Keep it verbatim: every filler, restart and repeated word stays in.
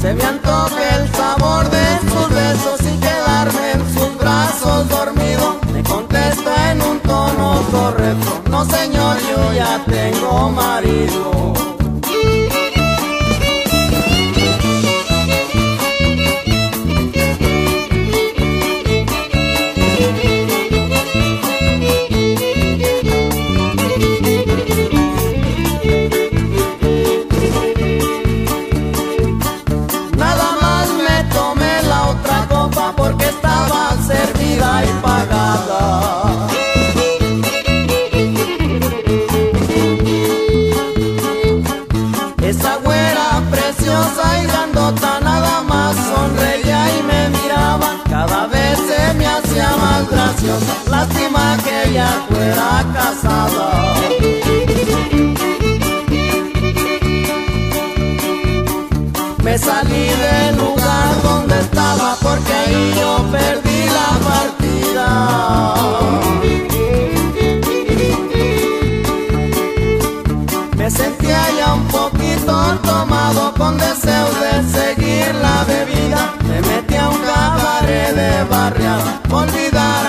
Se me antoja el sabor de sus besos y quedarme en sus brazos dormido. Me contesta en un tono correcto: no señor, yo ya tengo marido. Porque estaba servida y pagada. Esa güera preciosa y grandota nada más sonreía y me miraba. Cada vez se me hacía más graciosa. Lástima que ella fuera casada. Me salí del lugar donde estaba porque ahí yo perdí la partida. Me sentía ya un poquito tomado con deseos de seguir la bebida. Me metí a un cabaret de barriada, olvidar